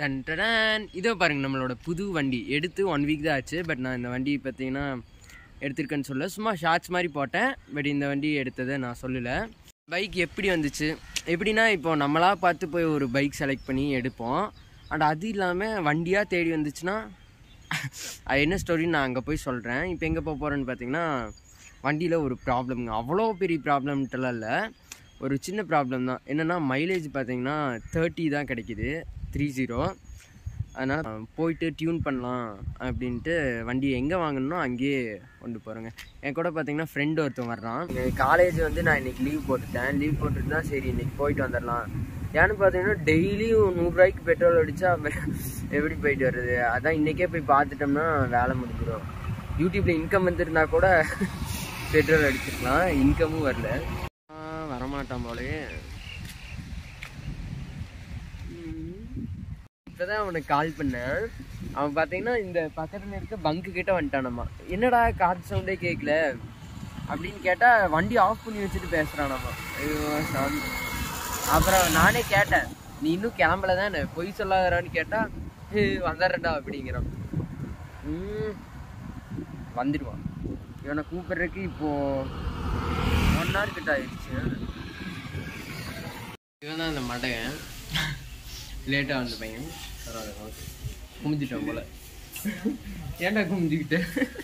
Done done இதோ பாருங்கள் நம்மளோட புது வண்டி எடுத்து 1 வீக் தான் ஆச்சு. பட் நான் இந்த வண்டி பார்த்தீங்கன்னா எடுத்திருக்கேன்னு சொல்ல, சும்மா ஷார்ட்ஸ் மாதிரி போட்டேன். பட் இந்த வண்டி எடுத்ததை நான் சொல்லலை. பைக் எப்படி வந்துச்சு எப்படின்னா, இப்போது நம்மளாக பார்த்து போய் ஒரு பைக் செலக்ட் பண்ணி எடுப்போம். அண்ட் அது இல்லாமல் வண்டியாக தேடி வந்துச்சுன்னா அது என்ன ஸ்டோரின்னு நான் அங்கே போய் சொல்கிறேன். இப்போ எங்கே போக போகிறேன்னு பார்த்தீங்கன்னா, வண்டியில் ஒரு ப்ராப்ளம்ங்க. அவ்வளோ பெரிய ப்ராப்ளம்ட்டெல்லாம் இல்லை, ஒரு சின்ன ப்ராப்ளம் தான். என்னென்னா மைலேஜ் பார்த்தீங்கன்னா 30 தான் கிடைக்கிது, 30. அதனால் போயிட்டு டியூன் பண்ணலாம் அப்படின்ட்டு வண்டியை எங்கே வாங்கணும்னோ அங்கேயே கொண்டு போகிறேங்க. என் கூட பார்த்தீங்கன்னா ஃப்ரெண்டு ஒருத்தன் வர்றான். காலேஜ் வந்து நான் இன்றைக்கி லீவ் போட்டுட்டு தான் சரி இன்றைக்கி போயிட்டு வந்துடலாம். ஏன்னு பார்த்தீங்கன்னா டெய்லியும் 100 ரூபாய்க்கு பெட்ரோல் அடித்தா எப்படி போயிட்டு வர்றது? அதான் இன்றைக்கே போய் பார்த்துட்டோம்னா வேலை முடிஞ்சிடும். யூடியூப்பில் இன்கம் வந்துருந்தா கூட பெட்ரோல் அடிச்சிருக்கலாம், இன்கமும் வரல. வரமாட்டான் போலே. இப்போ தான் அவனுக்கு கால் பண்ணேன். அவன் பார்த்தீங்கன்னா இந்த பக்கத்தில் இருக்க பங்கு கிட்ட வந்துட்டானம்மா. என்னடா காற்று சவுண்டே கேட்கல அப்படின்னு கேட்டால் வண்டி ஆஃப் பண்ணி வச்சுட்டு பேசுகிறானம்மா. ஐயோ சாமி. அப்புறம் நானே கேட்டேன், நீ இன்னும் கிளம்பல தானே, பொய் சொல்லாதரான்னு கேட்டால் வந்துடுறேன்டா அப்படிங்கிறான். வந்துடுவான். இவனை கூப்பிட்றதுக்கு இப்போது 1 hour கிட்ட ஆயிடுச்சு. இவன் தான் இந்த மடையன், லேட்டாக வந்த பையன். குமிஞ்சிட்டான் போல. ஏன்டா குமிஞ்சிக்கிட்ட?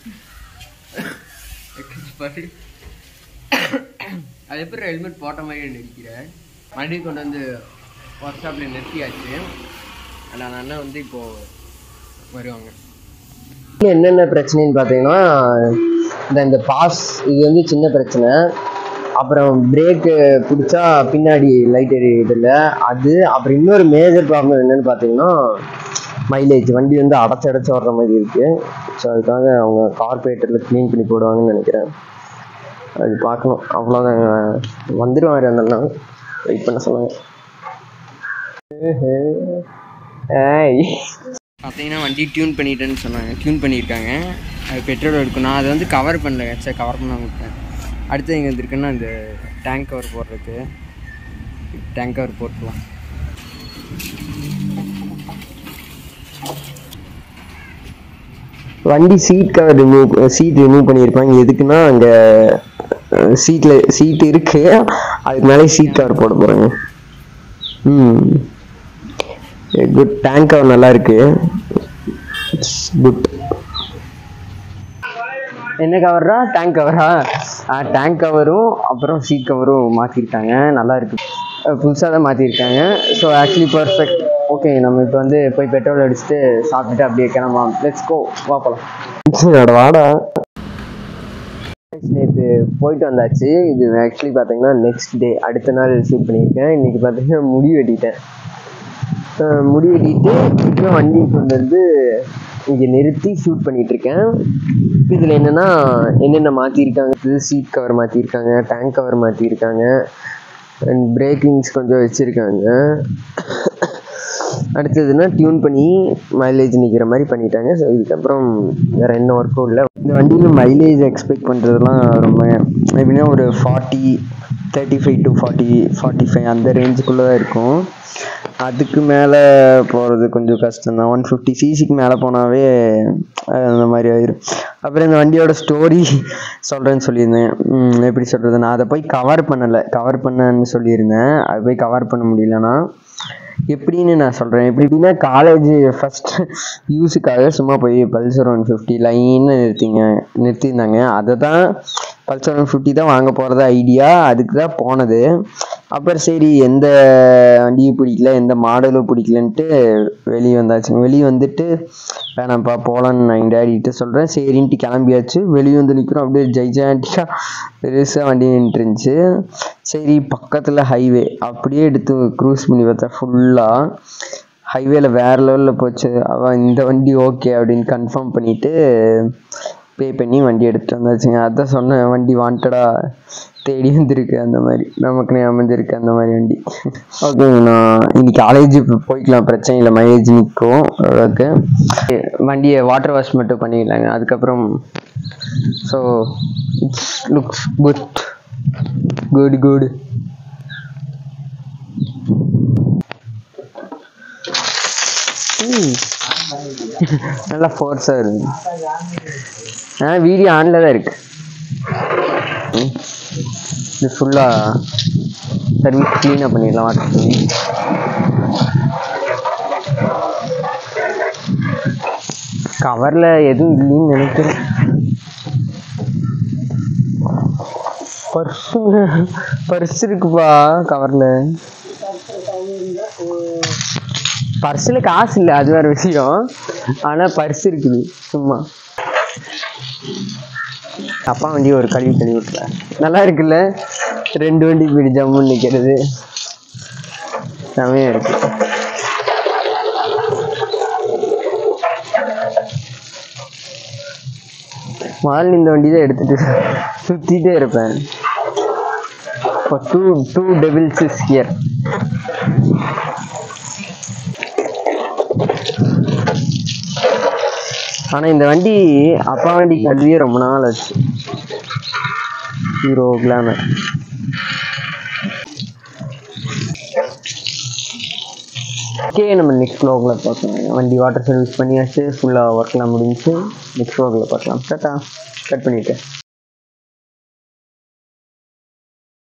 அது எப்படி ஹெல்மெட் போட்ட மாதிரி நிற்கிறேன். மறுபடியும் கொண்டு வந்து ஒர்க் ஷாப்பில் நிறுத்தியாச்சு. அதில் அந்த அண்ணன் வந்து இப்போது வருவாங்க. என்னென்ன பிரச்சனைன்னு பார்த்தீங்கன்னா, இந்த பாஸ் இது வந்து சின்ன பிரச்சனை. அப்புறம் பிரேக்கு பிடிச்சா பின்னாடி லைட் எரியுதில்ல அது. அப்புறம் இன்னொரு மேஜர் ப்ராப்ளம் என்னென்னு பார்த்தீங்கன்னா மைலேஜ். வண்டி வந்து அடைச்சி வர்ற மாதிரி இருக்குது. ஸோ அதுக்காக அவங்க கார்பரேட்டரில் க்ளீன் பண்ணி போடுவாங்கன்னு நினைக்கிறேன். அது பார்க்கணும். அவ்வளோதான், வந்துடுவார் அந்த அண்ணா. வெயிட் பண்ண சொல்லுங்க. பார்த்தீங்கன்னா வண்டி டியூன் பண்ணிட்டேன்னு சொன்னாங்க. டியூன் பண்ணியிருக்காங்க. அது பெட்ரோல் எடுக்கும். நான் அதை வந்து கவர் பண்ணல. சரி கவர் பண்ண விட்டேன். அடுத்து எங்கே வந்துருக்குன்னா இந்த டேங்க் கவர் போடுறதுக்கு. டேங்க் கவர் போட்டுக்கலாம். வண்டி சீட் ரிமூவ் பண்ணியிருப்பாங்க. எதுக்குன்னா அங்கே சீட் இருக்கு, அதுக்கு மேலே சீட் கவர் போட போகிறாங்க. குட். டேங்க் கவர் நல்லா இருக்கு. குட். என்ன கவர்ரா? டேங்க் கவரா? டேங்க் கவரும் அப்புறம் சீட் கவரும் மாற்றிருக்காங்க. நல்லா இருக்கு, புதுசாக தான் மாற்றிருக்காங்க. So actually perfect. ஓகே, நம்ம இப்போ வந்து போய் பெட்ரோல் அடிச்சுட்டு சாப்பிட்டுட்டு அப்படியே கிளம்பலாம். லெட்ஸ் கோ, வா போகலாம். வாடா. நேற்று போயிட்டு வந்தாச்சு. இது ஆக்சுவலி பார்த்தீங்கன்னா நெக்ஸ்ட் டே, அடுத்த நாள் ஷூட் பண்ணியிருக்கேன். இன்றைக்கி பார்த்தீங்கன்னா முடி வெட்டிட்டு இப்போ வண்டி கொண்டு வந்து இங்கே நிறுத்தி ஷூட் பண்ணிகிட்ருக்கேன். இதில் என்னென்ன மாற்றிருக்காங்க, சீட் கவர் மாற்றிருக்காங்க, டேங்க் கவர் மாற்றிருக்காங்க, அண்ட் பிரேக்கிங்ஸ் கொஞ்சம் வச்சுருக்காங்க. அடுத்ததுன்னா டியூன் பண்ணி மைலேஜ் நிற்கிற மாதிரி பண்ணிட்டாங்க. ஸோ இதுக்கப்புறம் வேறு என்ன ஒர்க்கும் இல்லை. இந்த வண்டியில் மைலேஜ் எக்ஸ்பெக்ட் பண்ணுறதுலாம் ரொம்ப எப்படின்னா ஒரு 35 to 45 அந்த ரேஞ்சுக்குள்ளே தான் இருக்கும். அதுக்கு மேலே போகிறது கொஞ்சம் கஷ்டம்தான். 150 cc மேலே போனாவே அந்த மாதிரி ஆயிரும். அப்புறம் இந்த வண்டியோட ஸ்டோரி சொல்கிறேன்னு சொல்லியிருந்தேன். எப்படி சொல்கிறது, நான் அதை போய் கவர் பண்ணேன்னு சொல்லியிருந்தேன். அதை போய் கவர் பண்ண முடியலன்னா எப்படின்னு நான் சொல்கிறேன். எப்படின்னா காலேஜ் ஃபஸ்ட் யூஸுக்காக சும்மா போய் பல்சர் 150 லைன்னு நிறுத்தியிருந்தாங்க. அதை தான் பல்சர் 150 தான் வாங்க போகிறது ஐடியா. அதுக்கு தான் போனது. அப்புறம் சரி எந்த வண்டியும் பிடிக்கல, எந்த மாடலும் பிடிக்கலன்ட்டு வெளியே வந்துட்டு வேணாம்ப்பா போகலான்னு நான் எங்கள் டேடிகிட்ட சொல்கிறேன். சரின்ட்டு கிளம்பியாச்சு. வெளியே வந்து நிற்கிறோம். அப்படியே ஜெய்ஜாண்டிக்காக பெருசாக வண்டி நின்றுருந்துச்சு. சரி பக்கத்தில் ஹைவே, அப்படியே எடுத்து க்ரூஸ் பண்ணி பார்த்தா ஃபுல்லாக ஹைவேல வேறு லெவலில் போச்சு. அவன் இந்த வண்டி ஓகே அப்படின்னு கன்ஃபார்ம் பண்ணிவிட்டு பே பண்ணி வண்டி எடுத்துகிட்டு வந்தாச்சுங்க. அதான் சொன்னேன், வண்டி வாண்டடாக தேடி வந்திருக்கு. அந்த மாதிரி நமக்குனே அமைஞ்சிருக்கு அந்த மாதிரி வண்டி. ஓகேங்க, நான் இன்னைக்கு காலேஜ் போய்க்கலாம், பிரச்சனை இல்லை, மைலேஜ் நிற்கும் ஓரளவுக்கு. வண்டியை வாட்டர் வாஷ் மட்டும் பண்ணிக்கலாங்க அதுக்கப்புறம். So it's looks good. நல்லா ஃபோர்ஸாக இருக்கு. வீடியோ ஆனில் தான் இருக்கு. இது ஃபுல்லாக சர்வீஸ் க்ளீனாக பண்ணிடலாம். வாட்டர் சர்வீஸ் கவரில் எதுவும் இல்லைன்னு நினைக்கிறேன். பர்ஸ் இருக்குப்பா கவரில். பர்ஸில் காசு இல்லை, அது வேறு விஷயம். ஆனால் பர்ஸ் இருக்குது சும்மா. அப்பா வண்டி ஒரு கழுவி விட்டுல நல்லா இருக்குல்ல. 2 வண்டி போயிட்டு ஜம்முன்னு நிற்கிறது செமையாக இருக்கு. முதல்ல இந்த வண்டி தான் எடுத்துட்டு சுற்றிட்டே இருப்பேன். இப்போ டூ டெவில்ஸ் இஸ் ஹியர். ஆனால் இந்த வண்டி அப்பா வண்டி கல்வியே ரொம்ப நாள் ஆச்சு. Hero glamour. ஓகே, நம்ம நெக்ஸ்ட் வ்ளாகில் பார்க்கலாம். வண்டி வாட்டர் சர்வீஸ் பண்ணியாச்சு, ஃபுல்லாக ஒர்க்லாம் முடிஞ்சு. நெக்ஸ்ட் வ்ளாகில் பார்க்கலாம். டாட்டா. கட் பண்ணிவிட்டேன்.